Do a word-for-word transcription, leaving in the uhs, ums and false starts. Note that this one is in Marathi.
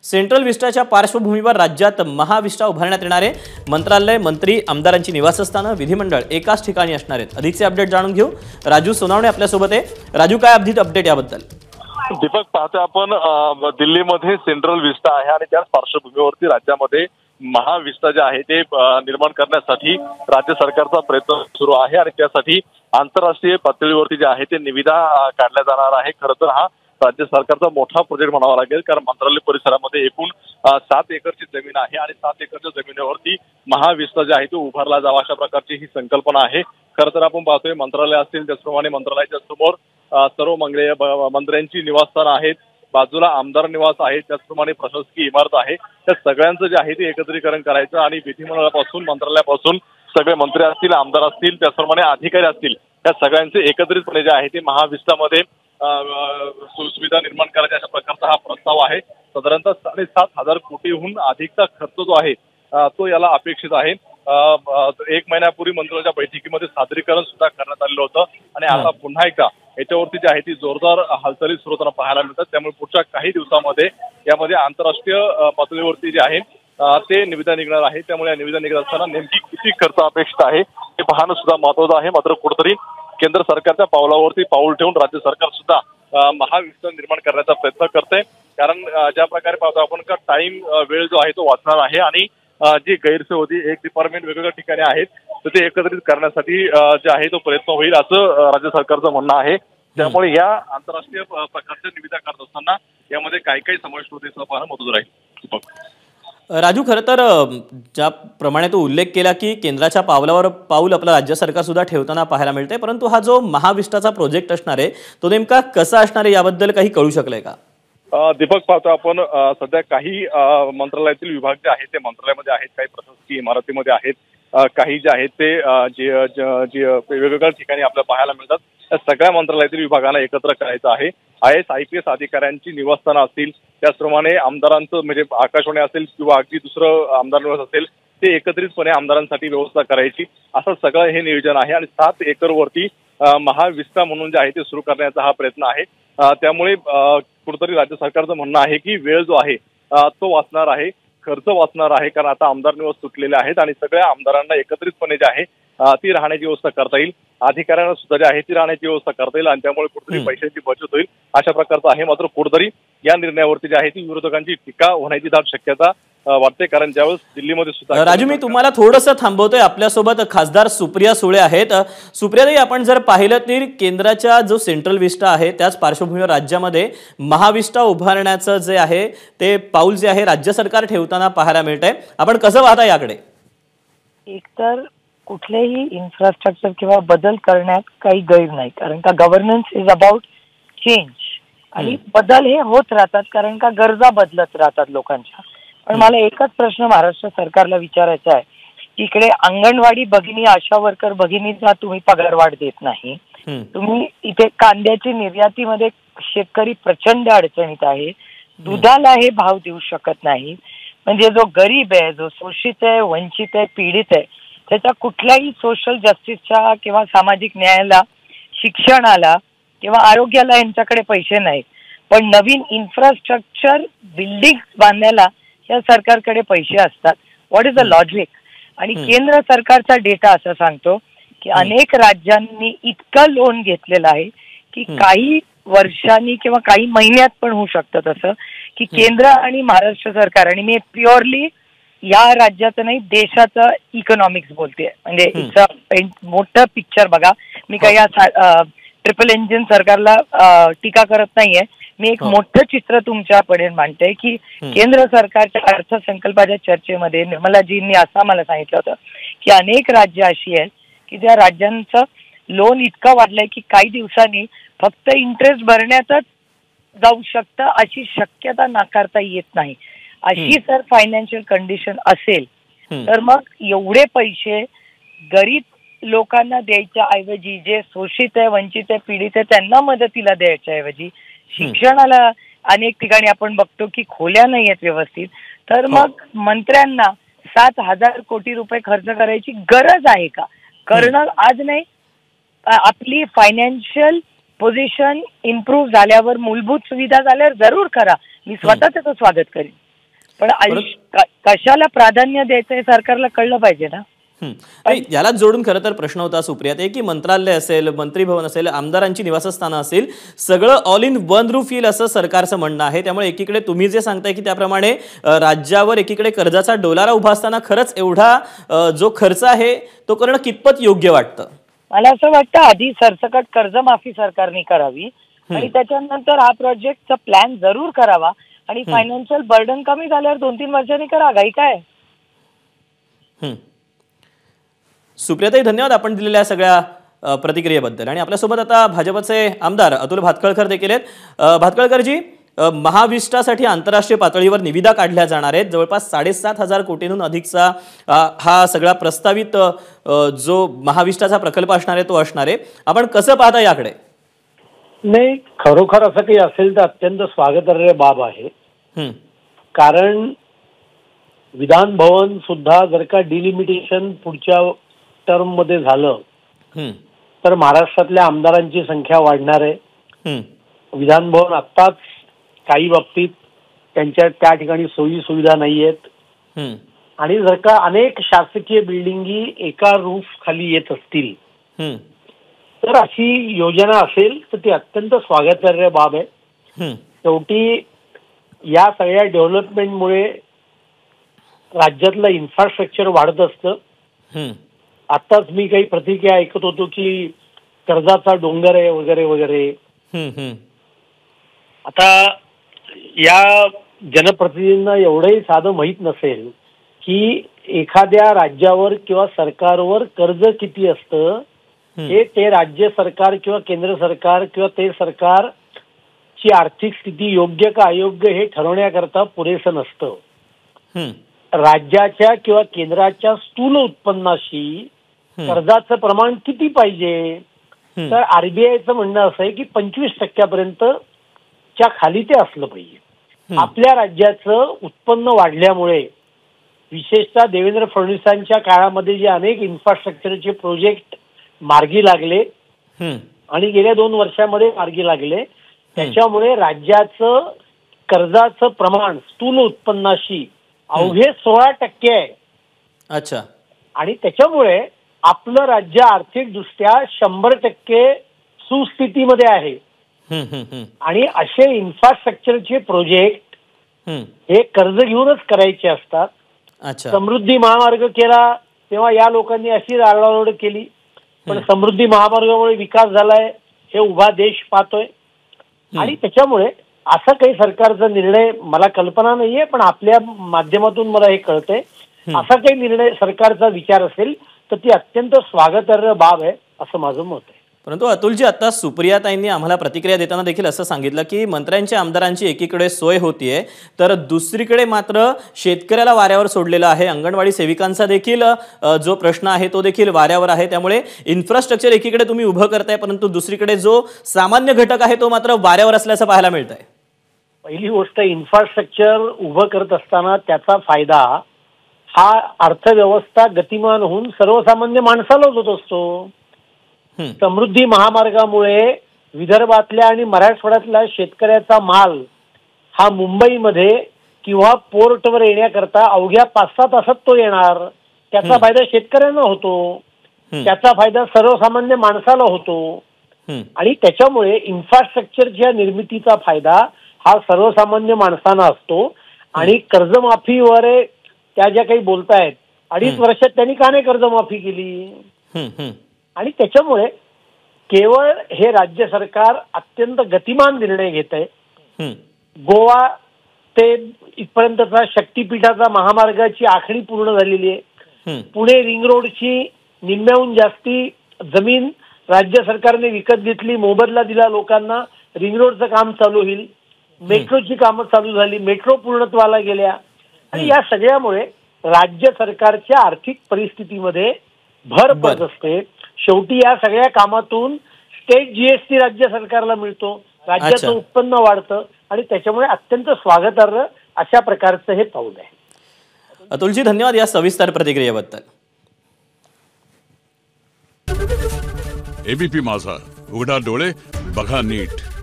सेंट्रल विस्टाच्या पार्श्वभूमीवर राज्यात महाविस्टा उभारण्यात येणार आहे। मंत्रालय, मंत्री, आमदारांची निवासस्थानं, विधिमंडळ एकाच ठिकाणी असणार आहेत। अधिकचे अपडेट जाणून घेऊ। राजू सोनावणे आपल्या सोबत आहे। राजू, काय अपडेट अपडेट याबद्दल? दीपक, पाहतो आपण दिल्लीमध्ये सेंट्रल विस्टा आहे आणि त्याच पार्श्वभूमीवरती राज्यामध्ये महाविस्टा जे आहे ते निर्माण करण्यासाठी राज्य सरकारचा प्रयत्न सुरू आहे आणि त्यासाठी आंतरराष्ट्रीय पातळीवरती जे आहे ते निविदा काढल्या जाणार आहे। खरं तर हा राज्य सरकारचा मोठा प्रोजेक्ट म्हणावा लागेल, कारण मंत्रालय परिसरामध्ये एकूण सात एकरची जमीन आहे आणि सात एकरच्या जमिनीवरती महाविस्टा जे आहे तो उभारला जावा अशा प्रकारची ही संकल्पना आहे। खरं तर आपण पाहतोय मंत्रालय असतील त्याचप्रमाणे मंत्रालयाच्या समोर सर्व मंगळे मंत्र्यांची निवासस्थानं आहेत, बाजूला आमदार निवास आहे, त्याचप्रमाणे प्रशासकीय इमारत आहे। त्या सगळ्यांचं जे आहे ते एकत्रीकरण करायचं आणि विधिमंडळापासून मंत्रालयापासून सगळे मंत्री असतील, आमदार असतील, त्याचप्रमाणे अधिकारी असतील, त्या सगळ्यांचे एकत्रितपणे जे आहे ते महाविस्टामध्ये सुविधा निर्माण करायच्या अशा प्रकारचा हा प्रस्ताव आहे। साधारणतः साडेसात हजार कोटीहून अधिकचा खर्च जो आहे तो याला अपेक्षित आहे। एक महिन्यापूर्वी मंत्र्यांच्या बैठकीमध्ये सादरीकरण सुद्धा करण्यात आलेलं होतं आणि आता पुन्हा एकदा याच्यावरती जी आहे ती जोरदार हालचाली सुरू होताना पाहायला मिळतात। त्यामुळे पुढच्या काही दिवसामध्ये यामध्ये आंतरराष्ट्रीय पातळीवरती जे आहे ते निविदा निघणार आहे। त्यामुळे या निविदा निघत असताना नेमकी किती खर्च अपेक्षित आहे हे पाहणं सुद्धा महत्वाचं आहे। मात्र कुठेतरी केंद्र सरकारच्या पावलावरती पाऊल ठेवून राज्य सरकार सुद्धा महाविस्टा निर्माण करण्याचा प्रयत्न करते, कारण ज्या प्रकारे पाहतो आपण का टाइम वेळ जो आहे तो वाचणार आहे आणि जी गैरसोय होती, एक डिपार्टमेंट वेगवेगळ्या ठिकाणी आहेत तर ते एकत्रित करण्यासाठी जे आहे तो प्रयत्न होईल असं राज्य सरकारचं म्हणणं आहे। त्यामुळे या आंतरराष्ट्रीय प्रकारच्या निविदा करत असताना यामध्ये काय काय समावेश होते हे पाहणं महत्त्वाचं राहील। राजू, खरं तर ज्याप्रमाणे तो उल्लेख केला की केंद्राच्या पावलावर पाऊल आपलं राज्य सरकार सुद्धा ठेवताना पाहायला मिळते, परंतु हा जो महाविस्टाचा प्रोजेक्ट असणार आहे तो नेमका कसा असणार आहे याबद्दल काही कळू शकलंय का? दीपक, पाहतो आपण सध्या काही मंत्रालयातील विभाग जे आहेत ते मंत्रालयामध्ये आहेत, काही प्रशासकीय इमारतीमध्ये आहेत, काही जे आहेत ते जे वेगवेगळ्या ठिकाणी आपल्याला पाहायला मिळतात। त्या सगळ्या मंत्रालयातील विभागांना एकत्र करायचं आहे। I S I P S अधिकाऱ्यांची निवासस्थानं असतील, त्याचप्रमाणे आमदारांचं म्हणजे आकाशवाणी असेल किंवा अगदी दुसरं आमदार निवास असेल ते एकत्रितपणे आमदारांसाठी व्यवस्था करायची असं सगळं हे नियोजन आहे आणि सात एकर वरती महाविस्टा म्हणून जे आहे ते सुरू करण्याचा हा प्रयत्न आहे। त्यामुळे कुठेतरी राज्य सरकारचं म्हणणं आहे की वेळ जो आहे तो वाचणार आहे, खर्च वाचणार आहे, कारण आता आमदार निवास सुटलेले आहेत आणि सगळ्या आमदारांना एकत्रितपणे जे आहे ती राहण्याची व्यवस्था करता येईल, अधिकाऱ्यांना सुद्धा जे आहे ती राहण्याची व्यवस्था करता येईल आणि त्यामुळे कुठेतरी पैशांची बचत होईल अशा प्रकारचं आहे। मात्र कुठेतरी या निर्णयावरती जे आहे ती विरोधकांची टीका होण्याची दाट शक्यता वाटते, कारण ज्यावेळेस दिल्लीमध्ये सुद्धा राजू, मी तुम्हाला थोडंसं थांबवतोय। आपल्यासोबत खासदार सुप्रिया सुळे आहेत। सुप्रियाताई, आपण जर पाहिलं तर केंद्राच्या जो सेंट्रल विस्टा आहे त्याच पार्श्वभूमीवर राज्यामध्ये महाविस्टा उभारण्याचं जे आहे ते पाऊल जे आहे राज्य सरकार ठेवताना पाहायला मिळतंय, आपण कसं पाहता याकडे? एकतर कुठलेही इन्फ्रास्ट्रक्चर किंवा बदल करण्यात काही गैर नाही, कारण का गव्हर्नन्स इज अबाउट चेंज आणि बदल हे होत राहतात, कारण का गरजा बदलत राहतात लोकांच्या। पण मला एकच प्रश्न महाराष्ट्र सरकारला विचारायचा आहे की इकडे अंगणवाडी भगिनी, आशा वर्कर भगिनींना तुम्ही पगारवाढ देत नाही, तुम्ही इथे कांद्याची निर्यातीमध्ये शेतकरी प्रचंड अडचणीत आहे, दुधाला हे भाव देऊ शकत नाही, म्हणजे जो गरीब आहे, जो शोषित आहे, वंचित आहे, पीडित आहे, त्याच्या कुठल्याही सोशल जस्टिसच्या किंवा सामाजिक न्यायाला, शिक्षणाला किंवा आरोग्याला यांच्याकडे पैसे नाहीत, पण नवीन इन्फ्रास्ट्रक्चर बिल्डिंग बांधायला या सरकारकडे पैसे असतात। What is the logic? आणि केंद्र सरकारचा डेटा असं सांगतो की अनेक राज्यांनी इतकं लोन घेतलेलं आहे की काही वर्षांनी किंवा काही महिन्यात पण होऊ शकतं तसं की केंद्र आणि महाराष्ट्र सरकार, आणि मी प्युअरली या राज्याचं नाही देशाचं इकॉनॉमिक्स बोलते, म्हणजे इट्स मोठं पिक्चर बघा। मी काही या ट्रिपल इंजिन सरकारला टीका करत नाहीये, मी एक मोठं चित्र तुमच्याकडे मांडते की केंद्र सरकारच्या अर्थसंकल्पाच्या चर्चेमध्ये निर्मलाजींनी असं मला सांगितलं होतं की अनेक राज्य अशी आहेत की ज्या राज्यांचं लोन इतकं वाढलंय की काही दिवसांनी फक्त इंटरेस्ट भरण्यातच जाऊ शकतं अशी शक्यता नाकारता येत नाही। अशी जर फायनान्शियल कंडिशन असेल तर मग एवढे पैसे गरीब लोकांना द्यायच्या ऐवजी, जे शोषित आहे, वंचित आहे, पीडित आहे त्यांना मदतीला द्यायच्या ऐवजी, शिक्षणाला अनेक ठिकाणी आपण बघतो की खोल्या नाही आहेत व्यवस्थित, तर मग मंत्र्यांना सात हजार कोटी रुपये खर्च करायची गरज आहे का? करणं आज नाही, आपली फायनान्शियल पोझिशन इम्प्रूव्ह झाल्यावर, मूलभूत सुविधा झाल्यावर जरूर करा, मी स्वतः त्याचं स्वागत करेन। पण आयुष्य कशाला प्राधान्य द्यायचं हे सरकारला कळलं पाहिजे ना. नाही, यालाच जोडून खरं तर प्रश्न होता सुप्रिया, की मंत्रालय असेल, मंत्री भवन असेल, आमदारांची निवासस्थानं असेल, सगळं ऑल इन वन रूफ येईल असं सरकारचं म्हणणं आहे. त्यामुळे एकीकडे तुम्ही जे सांगताय की त्याप्रमाणे राज्यावर एकीकडे कर्जाचा डोलारा उभा असताना खरंच एवढा जो खर्च आहे तो करणं कितपत योग्य वाटतं? मला असं वाटतं आधी सरसकट कर्जमाफी सरकारने करावी आणि त्याच्यानंतर हा प्रोजेक्टचा प्लॅन जरूर करावा आणि फायनान्शियल बर्डन कमी झाल्यावर दोन तीन वर्षांनी करा, घाई काय. सुप्रियाताई, धन्यवाद आपण दिलेल्या सगळ्या प्रतिक्रियेबद्दल. आणि आपल्यासोबत आता भाजपचे आमदार अतुल भातखळकर देखील आहेत. भातखळकरजी, महाविस्टासाठी आंतरराष्ट्रीय पातळीवर निविदा काढल्या जाणार आहेत. जवळपास साडेसात हजार कोटींहून अधिकचा हा सगळा प्रस्तावित जो महाविस्टाचा प्रकल्प असणार आहे तो असणार आहे. आपण कसं पाहता याकडे? नाही, खरोखर असं काही असेल तर अत्यंत स्वागतार्ह बाब आहे. कारण विधान भवन सुद्धा जर का डिलिमिटेशन पुढच्या टर्म मध्ये झालं तर महाराष्ट्रातल्या आमदारांची संख्या वाढणार आहे. विधान भवन आत्ताच काही बाबतीत त्यांच्या त्या ठिकाणी सोयी सुविधा नाही आहेत आणि जर का अनेक शासकीय बिल्डिंगी एका रूफ खाली येत असतील तर अशी योजना असेल तर ती अत्यंत स्वागतार्ह बाब आहे. शेवटी या सगळ्या डेव्हलपमेंटमुळे राज्यातलं इन्फ्रास्ट्रक्चर वाढत असतं. आताच मी काही प्रतिक्रिया ऐकत होतो की कर्जाचा डोंगर आहे वगैरे वगैरे. आता या जनप्रतिनिधींना एवढंही साधं माहीत नसेल की एखाद्या राज्यावर किंवा सरकारवर कर्ज किती असतं हे ते राज्य सरकार किंवा केंद्र सरकार किंवा ते सरकार ची आर्थिक स्थिती योग्य का अयोग्य हे ठरवण्याकरता पुरेसं नसतं. राज्याच्या किंवा केंद्राच्या स्थूल उत्पन्नाशी कर्जाचं प्रमाण किती पाहिजे तर आरबीआयचं म्हणणं असं आहे की पंचवीस टक्क्यापर्यंत च्या खाली ते असलं पाहिजे. आपल्या राज्याचं उत्पन्न वाढल्यामुळे विशेषतः देवेंद्र फडणवीसांच्या काळामध्ये जे अनेक इन्फ्रास्ट्रक्चरचे प्रोजेक्ट मार्गी लागले आणि गेल्या दोन वर्षामध्ये मार्गी लागले त्याच्यामुळे राज्याचं कर्जाचं प्रमाण स्थूल उत्पन्नाशी अवघे सोळा टक्के आहे. अच्छा. आणि त्याच्यामुळे आपलं राज्य आर्थिकदृष्ट्या शंभर टक्के सुस्थितीमध्ये आहे. आणि असे इन्फ्रास्ट्रक्चरचे प्रोजेक्ट हे कर्ज घेऊनच करायचे असतात. समृद्धी महामार्ग केला तेव्हा या लोकांनी अशी राडारोड केली पण समृद्धी महामार्गामुळे विकास झालाय हे उभा देश पाहतोय. आणि त्याच्यामुळे असा काही सरकारचा निर्णय मला कल्पना नाहीये पण आपल्या माध्यमातून मला हे कळतंय असा काही निर्णय सरकारचा विचार असेल तर ती अत्यंत स्वागतार्ह बाब आहे असं माझं मत आहे. परंतु अतुलजी, आता सुप्रियाताईंनी आम्हाला प्रतिक्रिया देताना देखील असं सांगितलं की मंत्र्यांच्या आमदारांची एकीकडे सोय होतीये तर दुसरीकडे मात्र शेतकऱ्याला वाऱ्यावर सोडलेला आहे. अंगणवाडी सेविकांचा देखील जो प्रश्न आहे तो देखील वाऱ्यावर आहे. त्यामुळे इन्फ्रास्ट्रक्चर एकीकडे तुम्ही उभं करताय परंतु दुसरीकडे जो सामान्य घटक आहे तो मात्र वाऱ्यावर असल्याचं पाहायला मिळत आहे. पहिली गोष्ट, इन्फ्रास्ट्रक्चर उभं करत असताना त्याचा फायदा हा अर्थव्यवस्था गतिमान होऊन सर्वसामान्य माणसालाच होत असतो. समृद्धी महामार्गामुळे विदर्भातल्या आणि मराठवाड्यातल्या शेतकऱ्याचा माल हा मुंबईमध्ये किंवा पोर्टवर येण्याकरता अवघ्या पाच सहा तासात तो येणार. त्याचा फायदा शेतकऱ्यांना होतो, त्याचा फायदा सर्वसामान्य माणसाला होतो. आणि त्याच्यामुळे इन्फ्रास्ट्रक्चरच्या निर्मितीचा फायदा हा सर्वसामान्य माणसांना असतो. आणि कर्जमाफीवर त्या ज्या काही बोलतायत अडीच वर्षात त्यांनी का नाही कर्जमाफी केली. आणि त्याच्यामुळे केवळ हे राज्य सरकार अत्यंत गतिमान निर्णय घेत आहे. गोवा ते इथपर्यंतचा शक्तीपीठाचा महामार्गाची आखणी पूर्ण झालेली आहे. पुणे रिंग रोडची निम्म्याहून जास्ती जमीन राज्य सरकारने विकत घेतली, मोबदला दिला लोकांना, रिंग रोडचं काम चालू होईल. मेट्रोची कामं चालू झाली, मेट्रो पूर्णत्वाला गेल्या. आणि या सगळ्यामुळे राज्य सरकारच्या आर्थिक परिस्थितीमध्ये भर पडत असते. शेवटी या सगळ्या कामातून स्टेट जीएसटी राज्य सरकारला मिळतो, राज्याचं उत्पन्न वाढतं आणि त्याच्यामुळे अत्यंत स्वागतार्ह अशा प्रकारचं हे पाऊल आहे. अतुलजी, धन्यवाद या सविस्तर प्रतिक्रियेबद्दल. एबीपी माझा, उघडा डोळे बघा नीट.